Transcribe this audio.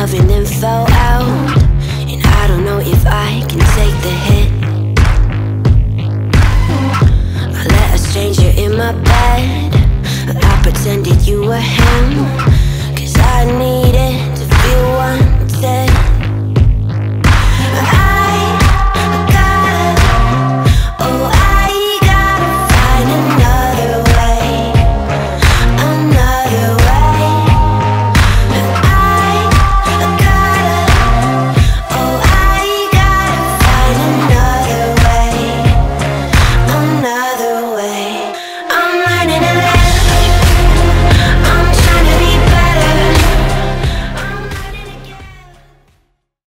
and then fell out, and I don't know if I can take the hit. I let a stranger in my bed, I pretended you were him, 'cause I needed